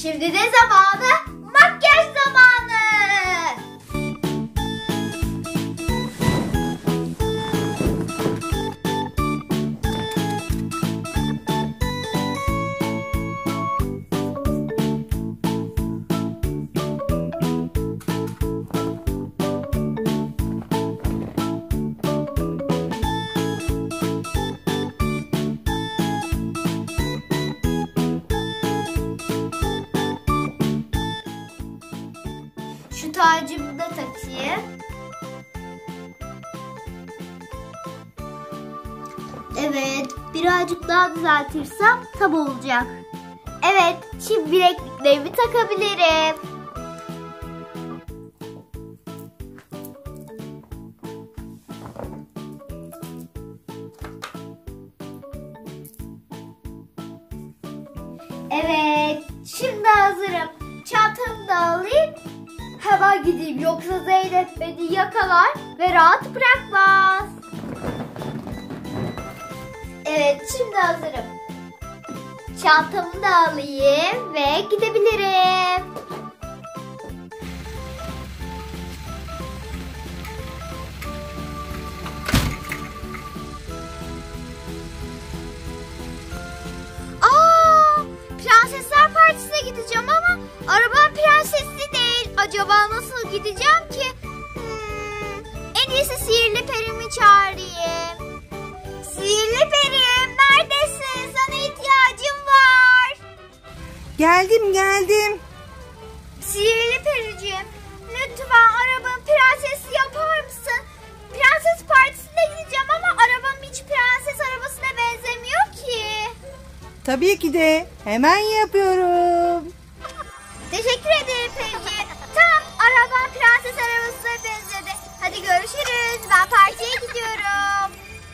Şimdi ne zamanı? Makyaj zamanı. Şu tacımı da takayım. Evet, birazcık daha düzeltirsem tam olacak. Evet, şimdi bilekliklerimi takabilirim. Evet, şimdi hazırım. Çantamı da alayım. Hemen gideyim, yoksa Zeynep beni yakalar ve rahat bırakmaz. Evet, şimdi hazırım. Çantamı da alayım ve gidebilirim. Prensesler Partisi'ne gideceğim ama arabam prensesli değil. Acaba nasıl gideceğim ki? En iyisi sihirli perimi çağırayım. Sihirli perim, neredesin? Sana ihtiyacım var. Geldim. Sihirli periciğim, lütfen arabamı prensesli yapar mısın? Prenses Partisi'ne gideceğim ama arabam hiç prenses arabasına benzemiyor ki. Tabii ki de. Hemen yapıyorum. Teşekkür ederim Peri. Tamam, arabam prenses arabasına benzedi. Hadi görüşürüz. Ben partiye gidiyorum.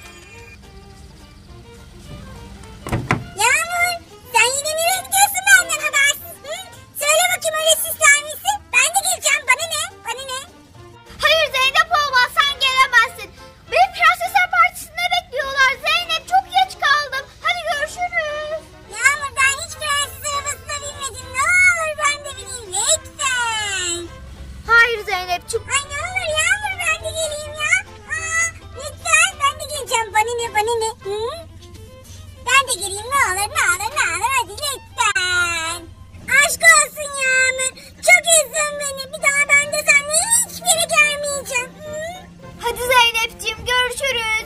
Yağmur, sen yine nereye gidiyorsun benden habersiz? Söyle bakayım, öyle süsler misin? Ben de geleceğim. Bana ne? Hayır Zeynep olmaz, sen gelemezsin. Beni Prensesler Partisi'nde bekliyorlar. Zeynep, çok geç kaldım. Hadi görüşürüz. Yağmur, ben hiç prenses arabasına binmedim. Ne olur ben de bineyim lütfen. Hayır Zeynepciğim. Ay ne olur Yağmur, ben de geleyim ya. Lütfen ben de geleceğim. Bana ne? Hı? Ben de geleyim, ne olur hadi lütfen. Aşk olsun Yağmur. Çok üzdün beni. Bir daha ben de seninle hiçbir yere gelmeyeceğim. Hı? Hadi Zeynepciğim, görüşürüz.